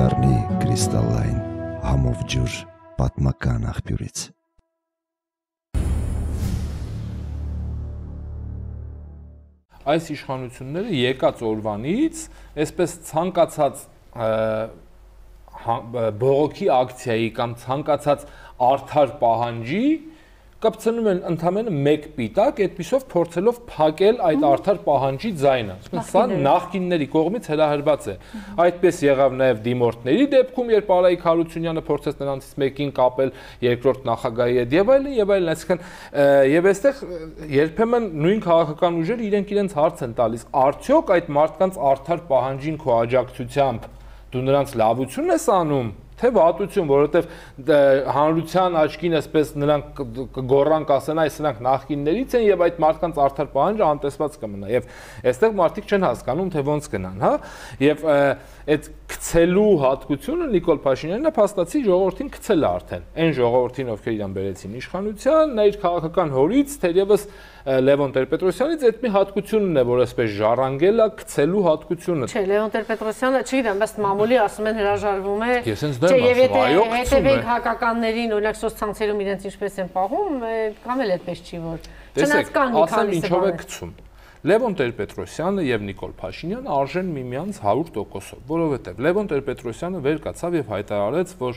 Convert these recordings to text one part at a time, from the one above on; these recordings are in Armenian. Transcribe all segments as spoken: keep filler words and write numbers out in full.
կդառնի կրիստալային համով ջուր պատմական աղբյուրից։ Այս իշխանությունները եկած օրվանից այսպես ցանկացած բողոքի ակցիայի կամ ցանկացած արդար պահանջի կպցնում են ընդամենը մեկ պիտակ, այդպիսով փորձելով փակել այդ արդար պահանջի ձայնը։ Սա նախկինների կողմից հրահրված է։ Այդպես եղավ նաև դիմորդների դեպքում, երբ Արայիկ Հարությունյանը փորձեց նրանցից մեկին կապել երկրորդ նախագահի հետ եւ այլն եւ այլն, այսինքն եւ այստեղ երբեմն նույն քաղաքական ուժերը իրենք իրենց հարց են տալիս, արդյոք այդ մարդկանց արդար պահանջին քո աջակցությամբ դու նրանց լավություն ես անում, թե վատություն, որովհետև հանրության աչքին այսպես նրանք կգոռան կասեն, այս նրանք նախկիններից են եւ այդ մարդկանց արդար պահանջը անտեսված կմնա եւ այստեղ մարդիկ չեն հասկանում թե ոնց գնան, հա, եւ այդ գցելու հատկությունը Նիկոլ Փաշինյանն է փաստացի ժողովրդին գցել է արդեն, այն ժողովրդին, ովքեր իրան բերեցին իշխանության, նա իր քաղաքական հորից թերևս Լևոն Տեր-Պետրոսյանից այդ մի հատկությունն է, որ այսպես ժառանգել է գցելու հատկությունը։ Չէ, Լևոն Տեր-Պետրոսյանը, չգիտեմ, բայց մամուլի ասում են հրաժարվում է։ Ես ինձ դեմ ասում, այո, հետևեք հակականներին, օրինակ սոցցանցերում իրենց ինչպես են պահում, կամ էլ այդպես չի որ։ Չնայած կան մի քանիսը ինչով է գցում։ Լևոն Տեր-Պետրոսյանը եւ Նիկոլ Փաշինյանը արժեն միմյանց հարյուր տոկոսով, որովհետեւ Լևոն Տեր-Պետրոսյանը վեր կացավ եւ հայտարարեց, որ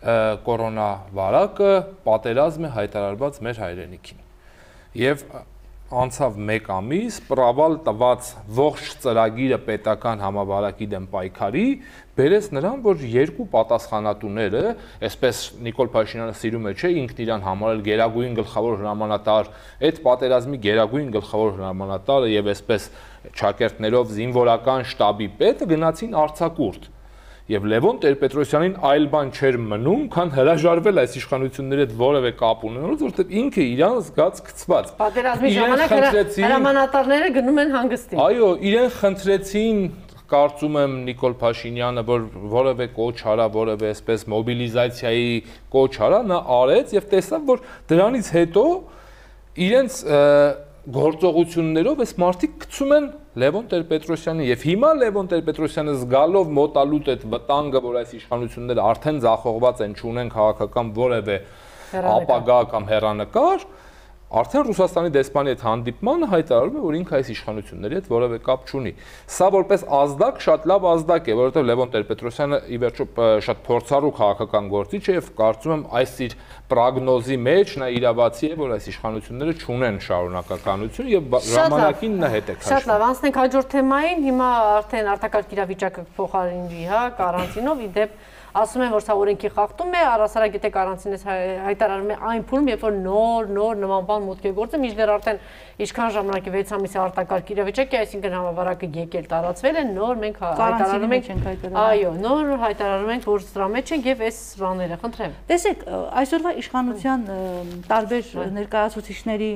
կորոնավարակը պատերազմ է հայտարարված մեր հայրենիքին։ Եվ անցավ մեկ ամիս, պրավալ տված ողջ ծրագիրը պետական համավարակի դեմ պայքարի, բերեց նրան, որ երկու պատասխանատուները, այսպես Նիկոլ Փաշինյանը սիրում է, չէ, ինքն իրան համարել գերագույն գլխավոր հրամանատար, այդ պատերազմի գերագույն գլխավոր հրամանատարը եւ այսպես ճակերտներով զինվորական շտաբի պետը գնացին արձակուրդ։ Եվ Լևոն Տեր-Պետրոսյանին այլ բան չէր մնում, քան հրաժարվել այս իշխանությունների հետ որևէ կապ ունենալուց, որովհետև ինքը իրան զգաց գցված։ Պատերազմի ժամանակ հրամանատարները գնում են հանգստի։ Այո, իրեն խնդրեցին, կարծում եմ Նիկոլ Փաշինյանը, որ որևէ կոչ արա, որևէ այսպես մոբիլիզացիայի կոչ արա, նա արեց եւ տեսավ, որ դրանից հետո իրենց գործողություններով այս մարդիկ գցում են Լևոն Տեր-Պետրոսյանի եւ հիմա Լևոն Տեր-Պետրոսյանը զգալով մոտալուտ այդ վտանգը, որ այս իշխանությունները արդեն ձախողված են, չունեն քաղաքական որևէ ապագա կամ հեռանկար, արդեն Ռուսաստանի դեսպանի հետ հանդիպմանը հայտարարում է, որ ինքը այս իշխանությունների հետ որևէ կապ չունի։ Սա որպես ազդակ շատ լավ ազդակ է, որովհետև Լևոն Տեր-Պետրոսյանը ի վերջո շատ փորձառու քաղաքական գործիչ է եւ կարծում եմ այս իր պրոգնոզի մեջ նա իրավացի է, որ այս իշխանությունները չունեն շարունակականություն եւ ժամանակին նա հետ է քաշվում։ Շատ լավ, անցնենք հաջորդ թեմային, հիմա արդեն արտակարգ իրավիճակը փոխարինվի, հա, կարանտինով, ի դեպ ասում են, որ սա օրենքի խախտում է, առհասարակ եթե կարանտինից հայտարարում է այն փուլում, երբ որ նոր նոր նման բան մուտք է գործում, մինչդեռ արդեն ինչքան ժամանակի վեց ամիսի արտակարգ իրավիճակ է, այսինքն համավարակը եկել տարածվել է, նոր մենք հայտարարում ենք, այո, նոր հայտարարում ենք, որ սրա մեջ ենք եւ այս բաները, խնդրեմ։ Տեսեք, այսօրվա իշխանության տարբեր ներկայացուցիչների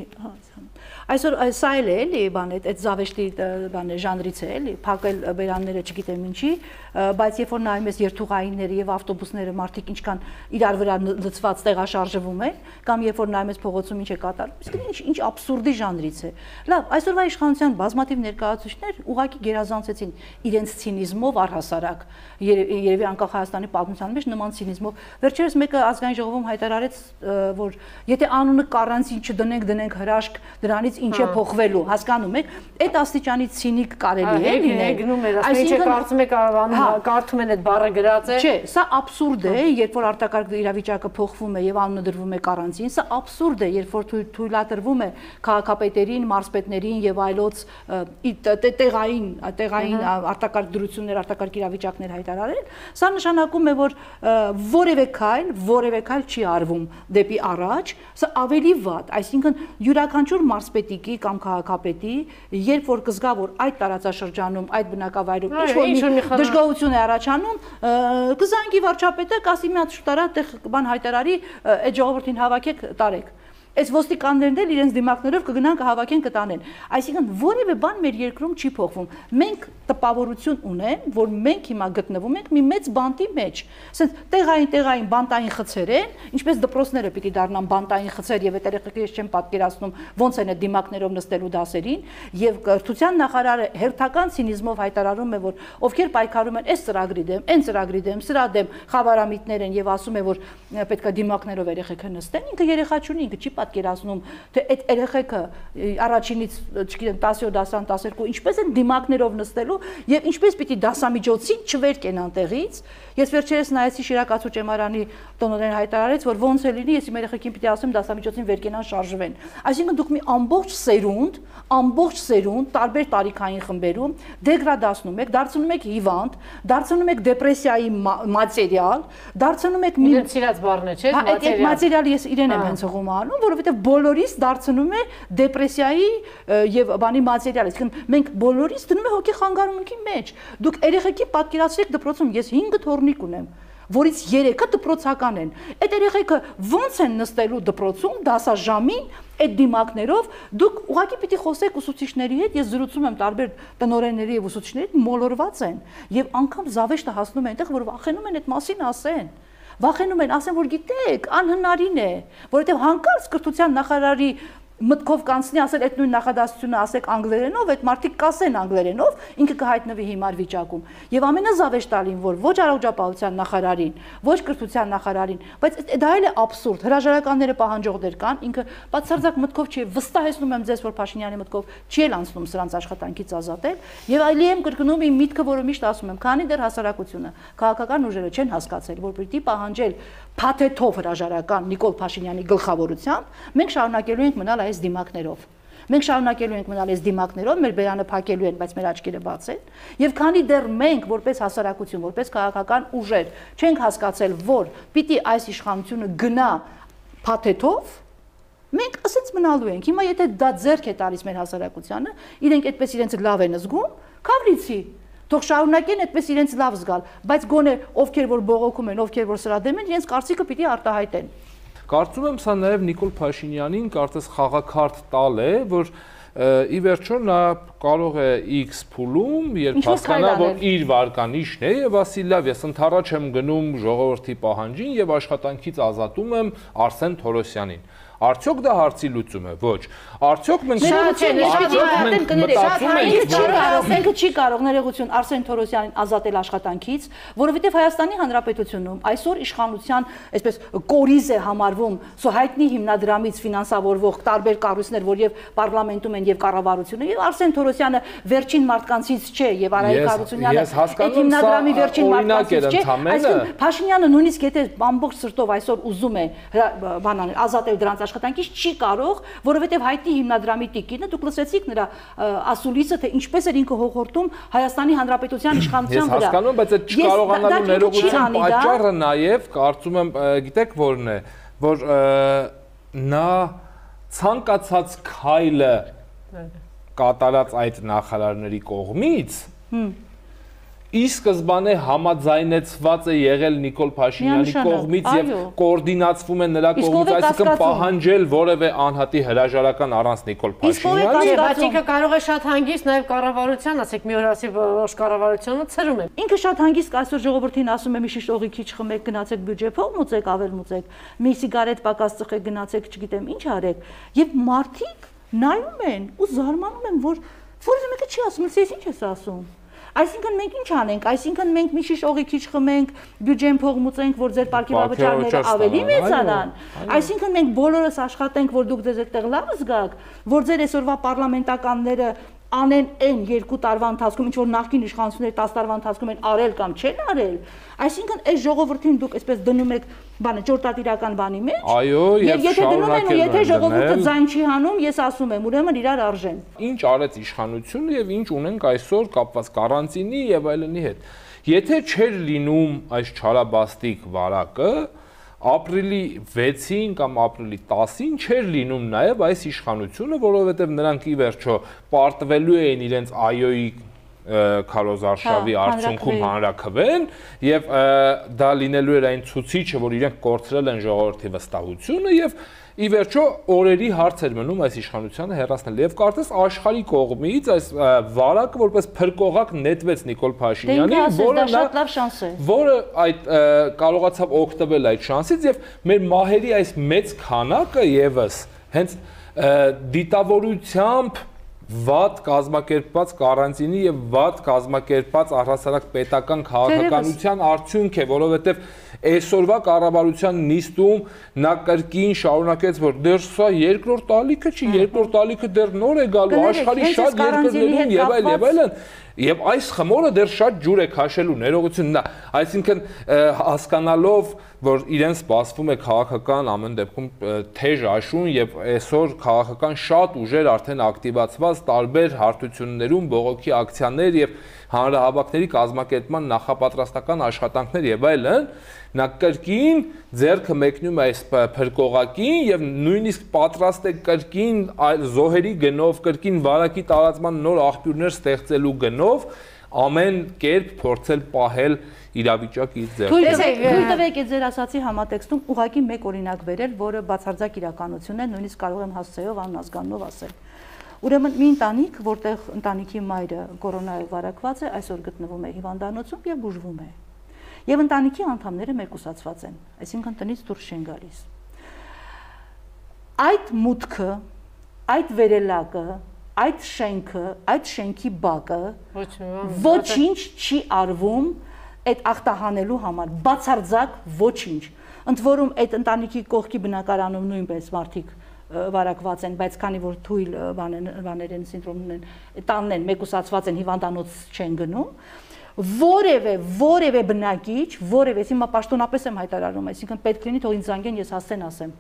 այսօր սա էլ է, էլի, բան է, այդ զավեշտի բան է, ժանրից է, էլի, փակել բերանները չգիտեմ ինչի, բայց երբ որ նայում ես երթուղայինները եւ ավտոբուսները մարդիկ ինչքան իրար վրա լցված տեղաշարժվում են, կամ երբ որ նայում ես փողոցում ինչ է կատարվում, իսկ ինչ ինչ աբսուրդի ժանրից է։ Լավ, այսօրվա իշխանության բազմաթիվ ներկայացուցիչներ ուղղակի գերազանցեցին իրենց ցինիզմով առհասարակ, երևի անկախ Հայաստանի պատմության մեջ նման ցինիզմով։ Վերջերս մեկը ազգային ժողովում հայտարարեց, որ եթե անունը կարանտին չդնենք, դնենք հրաշք, դրանից ինչ է փոխվելու, հասկանում եք, այդ աստիճանի ցինիկ կարելի է լինել։ Գնում էր, այսինքն կարծում եք կարդում են այդ բառը գրած է։ Չէ, սա աբսուրդ է, երբ որ արտակարգ իրավիճակը փոխվում է եւ անունը դրվում է կարանտին, սա աբսուրդ է, երբ որ թույլատրվում է քաղաքապետերին, մարզպետներին եւ այլոց տեղային, տեղային արտակարգ դրություններ, արտակարգ իրավիճակներ հայտարարել, սա նշանակում է, որ որևէ քայլ, որևէ քայլ չի արվում դեպի առաջ, սա ավելի վատ, այսինքն յուրաքանչյուր մարզպետիկի կամ քաղաքապետի, երբ որ կզգա, որ այդ տարածաշրջանում, այդ բնակավայրում ինչ-որ մի դժգոհություն է առաջանում, կզանգի վարչապետը, կասի մի հատ շուտ արա, այդտեղ բան հայտարարի, այդ ժողովրդին հավաքեք, տարեք։ Այս ոստիկաններն էլ իրենց դիմակներով կգնան կհավաքեն կտանեն։ Այսինքն որևէ բան մեր երկրում չի փոխվում։ Մենք տպավորություն ունենք, որ մենք հիմա գտնվում ենք մի մեծ բանտի մեջ։ Ասենց տեղային տեղային բանտային խցեր են, ինչպես դպրոցները պիտի դառնան բանտային խցեր եւ այդ երեխեքը ես չեմ պատկերացնում ոնց են այդ դիմակներով նստելու դասերին եւ կրթության նախարարը հերթական ցինիզմով հայտարարում է, որ ովքեր պայքարում են այս ծրագրի դեմ, այն ծրագրի դեմ, սրա դեմ խավարամիտներ են եւ ասում է, որ պետք է դիմակներով երեխեքը նստեն, ինքը երեխա չունի, ինքը չի պատկերացնում, թե այդ երեխեքը առաջինից, չգիտեմ, տասը դասան, տասներկու ինչպես են դիմակներով նստելու եւ ինչպես պիտի դասամիջոցին չվեր կենան տեղից։ Ես վերջերս նայեցի Շիրակացու ճեմարանի տնօրենը հայտարարեց, որ ոնց է լինի, ես իմ երեխեքին պիտի ասեմ դասամիջոցին վեր կենան շարժվեն։ Այսինքն դուք մի ամբողջ սերունդ, ամբողջ սերունդ տարբեր տարիքային խմբերում դեգրադացնում եք, դարձնում եք հիվանդ, դարձնում եք դեպրեսիայի մատերիալ, դարձնում եք մի սիրած բառն է, չէ՞, մատերիալ։ Այդ մատերիալը ես իրեն եմ հենց հողում անում, որովհետև բոլորիս դարձնում է դեպրեսիայի եւ բանի մատերիալ։ Այսինքն մենք բոլորիս դնում ենք հոգի խանգարումքի մեջ։ Դուք երեխեքի պատկերացրեք դպրոցում, ես հինգ թորնիկ ունեմ, որից երեքը դպրոցական են։ Այդ երեխեքը ոնց են նստելու դպրոցում դասաժամին այդ դիմակներով, դուք ուղղակի պիտի խոսեք ուսուցիչների հետ, ես զրուցում եմ տարբեր տնօրենների եւ ուսուցիչների հետ, մոլորված են եւ անգամ զավեշտը հասնում է այնտեղ, որ վախենում են այդ մասին ասեն։ Վախենում են, ասեն, որ գիտեք, անհնարին է, որովհետեւ հանկարծ կրթության նախարարի մտքով կանցնի ասել այդ նույն նախադասությունը ասեք անգլերենով, այդ մարդիկ կասեն անգլերենով, ինքը կհայտնվի հիմար վիճակում։ Եվ ամենազավեշտալին, որ ոչ առողջապահության նախարարին, ոչ կրթության նախարարին, բայց դա էլ է աբսուրդ, հրաժարականները պահանջողներ կան, ինքը բացարձակ մտքով չի, վստահեցնում եմ ձեզ, որ Փաշինյանի մտքով չի էլ անցնում սրանց աշխատանքից ազատել, եւ այլի եմ կրկնում իմ միտքը, որը միշտ ասում եմ, քանի դեռ հասարակությունը, քաղաքական ուժերը չեն հասկացել, որ պիտի պահանջել փաթեթով հրաժարական Նիկոլ Փաշինյանի գլխավորությամբ, մենք շարունակելու ենք մնալ այս դիմակներով։ Մենք շարունակելու ենք մնալ այս դիմակներով, մեր բերանը փակելու են, բայց մեր աչքերը բաց են։ Եվ քանի դեռ մենք որպես հասարակություն, որպես քաղաքական ուժեր չենք հասկացել, որ պիտի այս իշխանությունը գնա փաթեթով, մենք ասենց մնալու ենք։ Հիմա եթե դա ձեռք է տալիս մեր հասարակությանը, իրենք այդպես իրենց լավ են զգում, կավլիցի թող շարունակեն այդպես իրենց լավ զգալ, բայց գոնե ովքեր որ բողոքում են, ովքեր որ սրա դեմ են, իրենց կարծիքը պիտի արտահայտեն։ Կարծում եմ սա նաև Նիկոլ Փաշինյանին կարծես խաղաքարտ տալ է, որ ի վերջո նա կարող է X փուլում, երբ հասկանա, որ իր վարկանիշն է եւ ասի լավ, ես ընդառաջ եմ գնում ժողովրդի պահանջին եւ աշխատանքից ազատում եմ Արսեն Թորոսյանին։ Արդյոք դա հարցի լուծում է, ոչ։ Արդյոք մենք մենք չի կարող ներողություն Արսեն Թորոսյանին ազատել աշխատանքից, որովհետև Հայաստանի Հանրապետությունում այսօր իշխանության այսպես կորիզ է համարվում հայտնի հիմնադրամից ֆինանսավորվող տարբեր կառույցներ, որ եւ պարլամենտում են եւ կառավարությունը, եւ Արսեն Թորոսյանը վերջին մարդկանցից չէ եւ Արայիկ Հարությունյանը այդ հիմնադրամի վերջին մարդկանցից չէ։ Այսինքն Փաշինյանը նույնիսկ եթե ամբողջ սրտով այսօր ուզում է բանան ազատել դրանց աշխատանքից չի կարող, որովհետև հայտնի հիմնադրամի տիկինը դուք լսեցիք նրա ասուլիսը, թե ինչպես էր ինքը հողորտում Հայաստանի Հանրապետության իշխանության վրա։ Ես հասկանում, բայց այդ չկարողանալու ներողության պատճառը նաև կարծում եմ, գիտեք որն է, որ նա ցանկացած քայլը կատարած այդ նախարարների կողմից ի սկզբանե համաձայնեցված է եղել Նիկոլ Փաշինյանի կողմից եւ կոորդինացվում է նրա կողմից, այսինքն պահանջել որևէ անհատի հրաժարական առանց Նիկոլ Փաշինյանի։ Բայց ինքը կարող է շատ հանգիստ նաեւ կառավարության, ասեք մի օր ասի որ կառավարությունը ցրում է։ Ինքը շատ հանգիստ այսօր ժողովրդին ասում է մի շիշ օղի քիչ խմեք, գնացեք բյուջե փող մուծեք, ավել մուծեք, մի սիգարետ պակաս ծխեք, գնացեք, չգիտեմ ինչ արեք։ Եվ մարդիկ նայում են ու զարմանում են, որ որևէ մեկը չի ասում, ես ինչ ես ասում։ Այսինքն մենք ինչ անենք, այսինքն մենք մի շիշ օղի քիչ խմենք, բյուջեն փող մուծենք, որ ձեր պարգևավճարները ավելի մեծանան։ Այսինքն մենք բոլորս աշխատենք, որ դուք ձեզ այդտեղ լավ զգաք, որ ձեր այսօրվա պարլամենտականները անեն այն երկու տարվա ընթացքում, ինչ որ նախկին իշխանությունները տասը տարվա ընթացքում են արել կամ չեն արել, այսինքն այս ժողովրդին դուք այսպես դնում եք բանը ճորտատիրական բանի մեջ։ Այո, եւ եթե դնում են ու եթե ժողովուրդը ձայն չի հանում, ես ասում եմ, ուրեմն իրար արժեն։ Ինչ արեց իշխանությունը եւ ինչ ունենք այսօր կապված կարանտինի եւ այլնի հետ։ Եթե չէր լինում այս չարաբաստիկ վարակը, ապրիլի վեցին կամ ապրիլի տասին չէր լինում նաև այս իշխանությունը, որովհետև նրանք ի վերջո պարտվելու էին իրենց այոյի քարոզարշավի արդյունքում հանրաքվեն եւ դա լինելու էր այն ցուցիչը, որ իրենք կորցրել են ժողովրդի վստահությունը եւ ի վերջո օրերի հարց էր մնում այս իշխանությանը հեռացնել եւ կարծես աշխարհի կողմից այս վարակը որպես փրկողակ նետվեց Նիկոլ Փաշինյանին, որը շատ լավ շանս է, որը այդ կարողացավ օգտվել այդ շանսից եւ մեր մահերի այս մեծ քանակը եւս հենց դիտավորությամբ վատ կազմակերպված կարանտինի եւ վատ կազմակերպված առհասարակ պետական քաղաքականության արդյունք է, որովհետեւ այսօրվա կառավարության նիստում նա կրկին շարունակեց, որ դեռ սա երկրորդ տալիքը չի, երկրորդ տալիքը դեռ նոր է գալու աշխարհի շատ երկրներում եւ այլ եւ այլն, եւ այս խմորը դեռ շատ ջուր է քաշելու ներողությունն է, այսինքն հասկանալով, որ իրեն սպասվում է քաղաքական ամեն դեպքում թեժ աշուն եւ այսօր քաղաքական շատ ուժեր արդեն ակտիվացված տարբեր հարթություններում բողոքի ակցիաներ եւ հանրահավաքների կազմակերպման նախապատրաստական աշխատանքներ եւ այլն, նա կրկին ձեռքը մեկնում է այս փրկողակին եւ նույնիսկ պատրաստ է կրկին զոհերի գնով, կրկին վարակի տարածման նոր աղբյուրներ ստեղծելու գնով ամեն կերպ փորձել պահել իրավիճակից ձեռք։ Թույլ տվեք այդ ձեր ասացի համատեքստում ուղղակի մեկ օրինակ վերել, որը բացարձակ իրականություն է, նույնիսկ կարող եմ հասցեով անազգանով ասել։ Ուրեմն մի ընտանիք, որտեղ ընտանիքի մայրը կորոնայով վարակված է, այսօր գտնվում է հիվանդանոցում եւ բուժվում է։ Եվ ընտանիքի անդամները մեկուսացված են, այսինքն տնից դուրս չեն գալիս։ Այդ մուտքը, այդ վերելակը, այդ շենքը, այդ շենքի բակը ոչինչ չի արվում այդ ախտահանելու համար, բացարձակ ոչինչ։ Ընդ որում այդ ընտանիքի կողքի բնակարանում նույնպես մարդիկ վարակված են, բայց քանի որ թույլ բաներ են, սինդրոմներ են, տանն են, մեկուսացված են, հիվանդանոց չեն գնում, որևէ որևէ բնակիչ, որևէ, հիմա պաշտոնապես եմ հայտարարում, այսինքն պետք լինի թող ինձ զանգեն, ես հասցեն ասեմ։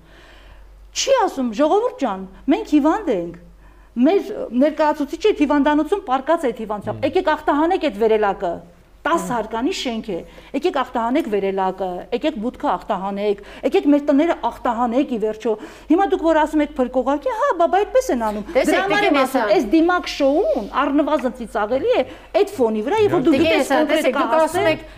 Չի ասում, ժողովուրդ ջան, մենք հիվանդ ենք, մեր ներկայացուցիչը հիվանդանոցում պարկած է հիվանդությամբ, եկեք ախտահանեք այդ վերելակը, տասը հարկանի շենք է, եկեք ախտահանեք վերելակը, եկեք բուտքը ախտահանեք, եկեք մեր տները ախտահանեք ի վերջո։ Հիմա դուք որ ասում եք փրկողակի, հա, բաբա այդպես են անում։ Դրա համար եմ ասում, այս դիմակ շոուն առնվազն ծիծաղելի է այդ ֆոնի վրա, եւ որ դուք գիտես կոնկրետ դուք ասում եք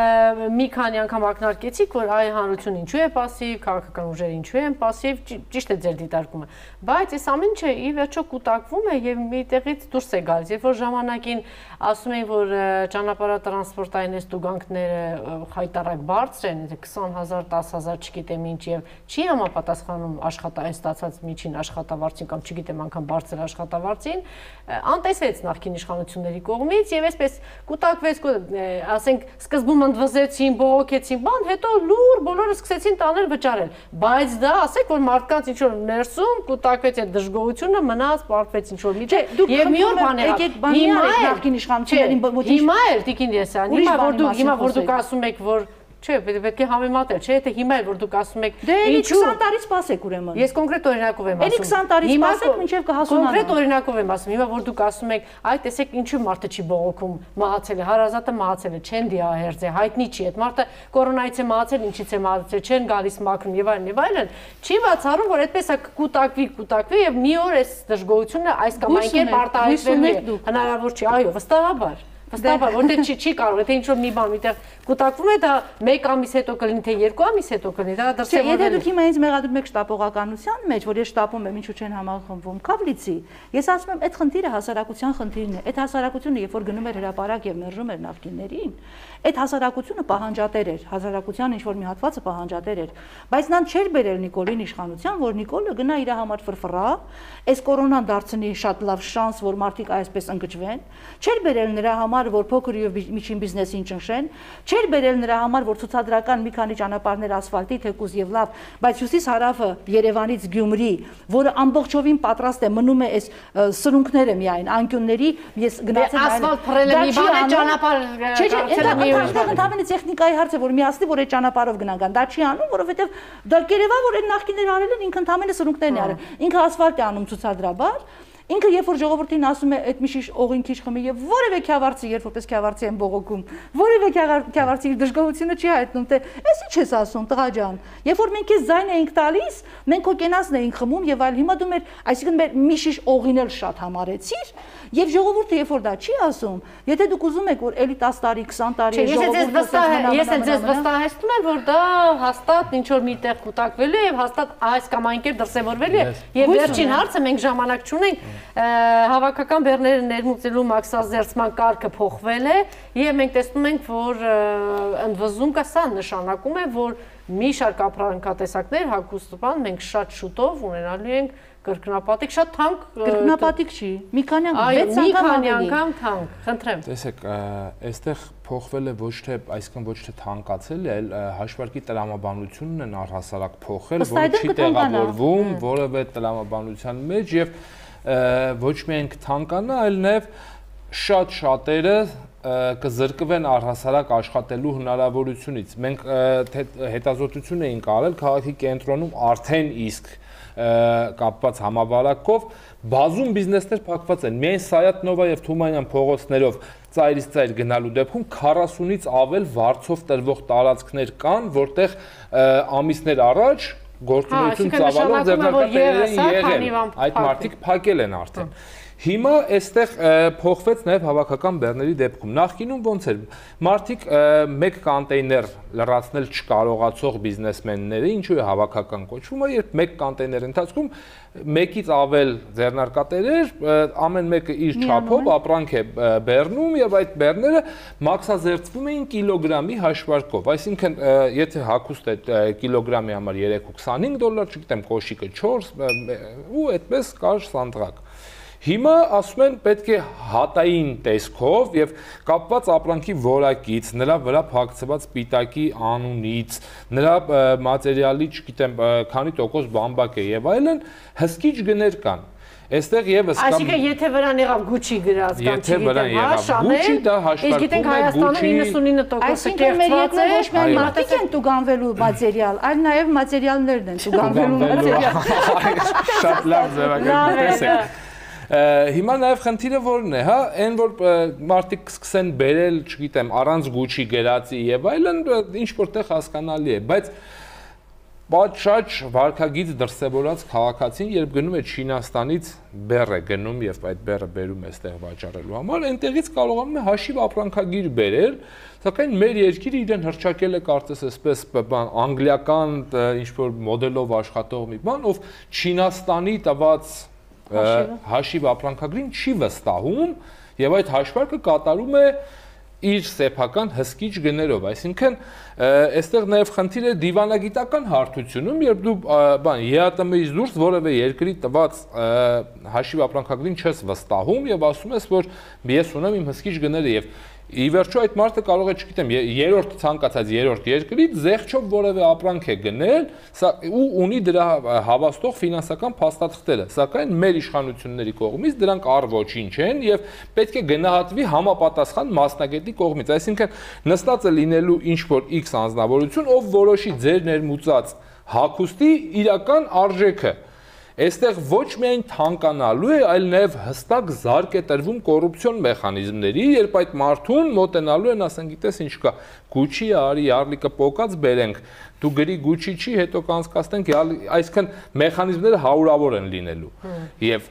մի քանի անգամ ակնարկեցիք, որ այ հանրությունը ինչու է пассив, քաղաքական ուժերը ինչու են пассив, ճիշտ է ձեր դիտարկումը, բայց այս ամեն ինչը ի վերջո կուտակվում է եւ մի տեղից դուրս է գալիս, երբ որ ժամանակին ասում են, որ ճանապարհատրանսպորտային ստուգանքները հայտարարակ բարձր են, քսան հազար, տասը հազար, չգիտեմ ինչ եւ չի համապատասխանում աշխատային ստացած միջին աշխատավարձին կամ չգիտեմ անգամ բարձր աշխատավարձին, անտեսեց նախկին իշխանությունների կողմից եւ այսպես կուտակվեց, ասենք սկզբում ընդվզեցին, բողոքեցին, բան, հետո լուր բոլորը սկսեցին տանել վճարել, բայց դա ասեք որ մարդկանց ինչ որ ներսում կուտակվեց այդ դժգոհությունը, մնաց, պարտվեց ինչ որ միջև եւ մի օր բան եղավ։ Նախկին իշխանություններին հիմա էլ Տիկին Եսյան, հիմա որ դուք հիմա որ դուք ասում եք որ չէ, պետք է համեմատել, չէ, թե հիմա էլ որ դուք ասում եք ինչու քսան տարի սպասեք ուրեմն։ Ես կոնկրետ օրինակով եմ ասում։ Էլի քսան տարի սպասեք, մինչև կհասունանա։ Կոնկրետ օրինակով եմ ասում, հիմա որ դուք ասում եք, այ տեսեք ինչու մարդը չի բողոքում, մահացել է, հարազատը մահացել է, չեն դիահերձ է, հայտնի չի, այդ մարդը կորոնայից է մահացել, ինչից է մահացել, չեն գալիս մաքրում եւ այլն եւ այլն։ Չի բացառում, որ այդպես է կուտակվի, կուտակվի եւ մի օր այս դժգոհությունը այս կամ այն կերպ արտահայտվելու է։ Հնարավոր չի, այո, վստահաբար։ Վստահաբար, որտեղ չի չի կարող, եթե ինչ-որ մի բան միտեղ կուտակվում է, դա մեկ ամիս հետո կլինի, թե երկու ամիս հետո կլինի, դա դրսևորվել է։ Եթե դուք հիմա ինձ մեղադրում եք շտապողականության մեջ, որ ես շտապում եմ, ինչու չեն համախմբվում, Քավլիցի, ես ասում եմ, այդ խնդիրը հասարակության խնդիրն է։ Այդ հասարակությունը, երբ որ գնում էր հրապարակ եւ մերժում էր նախկիններին, այդ հասարակությունը պահանջատեր էր, հասարակության ինչ-որ մի հատվածը պահանջատեր էր, բայց նա չէր բերել Նիկոլին իշխանության, որ Նիկոլը գնա իր համար ֆրֆռա, այս կորոնան դարձնի շատ լավ շանս, որ մարդիկ այսպես ընկճվեն, չէր բերել նրա համար, որ փոքր եւ միջին բիզնեսին ճնշեն, չէր բերել նրա համար, որ ցուցադրական մի քանի ճանապարհներ ասֆալտի թեկուզ եւ լավ, բայց հյուսիս հարավը Երևանից Գյումրի, որը ամբողջովին պատրաստ է մնում է այս սրունքները միայն անկյունների, ես գնացել ասֆալտ փռելը մի բան է, ճանապարհ կարծել մի ընդհանրապես տեխնիկայի հարց է, որ միացնի, որ այդ ճանապարհով գնան, դա չի անում, որովհետեւ դա կերևա որ այդ նախկիներ արել են ինքը ընդհանրապես սրունքներն է արել, ինքը ասֆալտ է անում ցուցադրաբար Ինքը երբ որ ժողովրդին ասում է այդ միշի օղին քիչ խմի եւ որևէ քյավարցի երբ որպես քյավարցի են բողոքում, որևէ քյավարցի իր դժգոհությունը չի հայտնում, թե «Էս ի՞նչ ես ասում, տղա ջան»։ Երբ որ մենք քեզ ձայն էինք տալիս, մենք քո կենացն էինք խմում եւ այլ, հիմա դու մեր, այսինքն մեր միշի օղին էլ շատ համարեցիր, եւ ժողովուրդը երբ որ դա չի ասում, եթե դուք ուզում եք որ էլի տասը տարի, քսան տարի ժողովուրդը ես էլ ձեզ վստահեցնում եմ, որ դա հաստատ ինչ որ միտեղ կուտակվելու է եւ հաստատ այս կամ այն կերպ դրսեւորվելու է։ Եվ վերջին հարցը մենք ժամանակ չունենք, հավաքական բեռները ներմուծելու մաքսազերծման կարգը փոխվել է եւ մենք տեսնում ենք, որ ընդվզում կա, սա նշանակում է, որ մի շարք ապրանքատեսակներ հագուստաբան մենք շատ շուտով ունենալու ենք կրկնապատիկ, շատ թանկ կրկնապատիկ չի, մի քանի անգամ թանկ, խնդրեմ։ Տեսեք, այստեղ փոխվել է ոչ թե, այսինքն ոչ թե թանկացել, այլ հաշվարկի տրամաբանությունն են առհասարակ փոխել, որը չի տեղավորվում որևէ տրամաբանության մեջ եւ ոչ միայն կթանկանա, այլ նաեւ շատ շատերը կզրկվեն առհասարակ աշխատելու հնարավորությունից։ Մենք հետազոտություն էինք արել քաղաքի կենտրոնում արդեն իսկ կապված համավարակով բազում բիզնեսներ փակված են։ Միայն Սայաթ-Նովա եւ Թումանյան փողոցներով ծայրից ծայր գնալու դեպքում քառասունից ավել վարձով տրվող տարածքներ կան, որտեղ ամիսներ առաջ գործունեություն ծավալող ձեռնարկատերեր են եղել։ Այդ մարդիկ փակել են արդեն։ Հիմա այստեղ փոխվեց նաև հավաքական բեռների դեպքում։ Նախկինում ոնց էր, մարդիկ մեկ կոնտեյներ լրացնել չկարողացող բիզնեսմենները, ինչու է հավաքական կոչվում, երբ մեկ կոնտեյներ ընթացքում մեկից ավել ձեռնարկատերեր, ամեն մեկը իր չափով ապրանք է բեռնում եւ այդ բեռները մաքսազերծվում էին կիլոգրամի հաշվարկով։ Այսինքն, եթե հագուստ է կիլոգրամի համար երեք ու քսանհինգ դոլար, չգիտեմ, կոշիկը չորս ու այդպես կար սանտրակ։ Հիմա ասում են պետք է հատային տեսքով եւ կապված ապրանքի որակից, նրա վրա փակցված պիտակի անունից, նրա մատերիալի, չգիտեմ, քանի տոկոս բամբակ է եւ այլն, հսկիչ գներ կան։ Այստեղ եւս կամ Այսինքն եթե վրան եղավ Gucci գրած կամ չգիտեմ, հա, Gucci դա հաշվարկվում է Gucci իննսունինը տոկոսը կեղծված է, ոչ միայն մարդիկ են տուգանվելու մատերիալ, այլ նաեւ մատերիալներն են տուգանվելու մատերիալ։ Շատ լավ ձևակերպ տեսեք։ Հիմա նաև խնդիրը որն է, հա, այն որ մարդիկ սկսեն բերել, չգիտեմ, առանց Gucci գրածի եւ այլն, ինչ որտեղ հասկանալի է, բայց պատշաճ վարկագիծ դրսևորած քաղաքացին, երբ գնում է Չինաստանից բեռ է գնում եւ այդ բեռը բերում է այստեղ վաճառելու համար, այնտեղից կարողանում է հաշիվ ապրանքագիր բերել, սակայն մեր երկիրը իրեն հրճակել է կարծես այսպես բան անգլիական ինչ որ մոդելով աշխատող մի բան, ով Չինաստանի տված հաշիվ ապրանքագրին չի վստահում եւ այդ հաշվարկը կատարում է իր սեփական հսկիչ գներով, այսինքն այստեղ նաև խնդիր է դիվանագիտական հարթությունում, երբ դու բան ԵԱՏՄ-ից դուրս որևէ երկրի տված հաշիվ ապրանքագրին չես վստահում եւ ասում ես, որ ես ունեմ իմ հսկիչ գները եւ ի վերջո այդ մարդը կարող է, չգիտեմ, երրորդ ցանկացած երրորդ երկրից զեղչով որևէ ապրանք է գնել ու ունի դրա հավաստող ֆինանսական փաստաթղթերը, սակայն մեր իշխանությունների կողմից դրանք առ ոչինչ են եւ պետք է գնահատվի համապատասխան մասնագետի կողմից, այսինքն նստած է լինելու ինչ որ X անձնավորություն, ով որոշի ձեր ներմուծած հագուստի իրական արժեքը։ Այստեղ ոչ միայն թանկանալու է, այլ նաև հստակ զարկ է տրվում կոռուպցիոն մեխանիզմների, երբ այդ մարդուն մոտենալու են, ասեն, գիտես ինչ կա, Gucci արի, յարլիկը պոկած բերենք, դու գրի Gucci չի, հետո կանցկացնենք, այսինքն մեխանիզմները հարյուրավոր են լինելու։ Եվ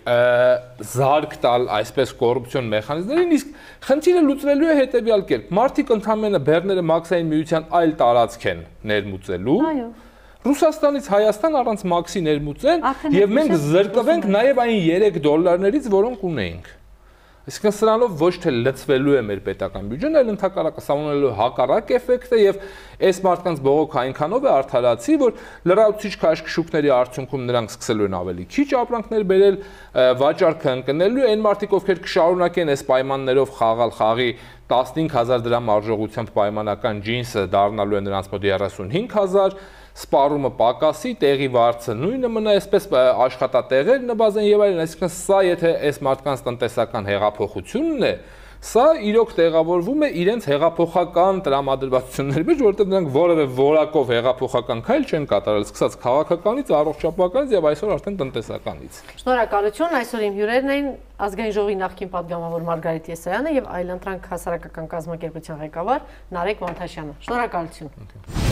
զարկ տալ այսպես կոռուպցիոն մեխանիզմներին, իսկ խնդիրը լուծվելու է հետևյալ կերպ։ Մարդիկ ընդհանրապես բեռները մաքսային միության այլ տարածք են ներմուծելու։ Այո։ Ռուսաստանից Հայաստան առանց մաքսի ներմուծեն եւ մենք զրկվենք նաեւ այն երեք դոլարներից, որոնք ունեինք։ Այսինքն սրանով ոչ թե լցվելու է մեր պետական բյուջեն, այլ ընդհակառակը ստանալու հակառակ էֆեկտը եւ այս մարդկանց բողոքը այնքանով է արդարացի, որ լրացուցիչ քաշքշուկների արդյունքում նրանք սկսելու են ավելի քիչ ապրանքներ բերել, վաճառքը ընկնելու, այն մարդիկ, ովքեր կշարունակեն այս պայմաններով խաղալ խաղի տասնհինգ հազար դրամ արժողությամբ պայմանական ջինսը դառնալու է նրանց մոտ երեսունհինգ հազար, սպառումը պակասի, տեղի վարձը նույնը մնա, այսպես աշխատատեղեր նվազեն եւ այլն, այսինքն սա եթե այս մարդկանց տնտեսական հեղափոխությունն է, Սա իրոք տեղավորվում է իրենց հեղափոխական տրամադրվածությունների մեջ, որովհետև նրանք որևէ որակով հեղափոխական քայլ չեն կատարել, սկսած քաղաքականից, առողջապահականից եւ այսօր արդեն տնտեսականից։ Շնորհակալություն, այսօր իմ հյուրերն էին ազգային ժողովի նախկին падգամավոր Մարգարիտ Եսայանը եւ Այլընտրանք հասարակական կազմակերպության ղեկավար Նարեկ Մանթաշյանը։ Շնորհակալություն։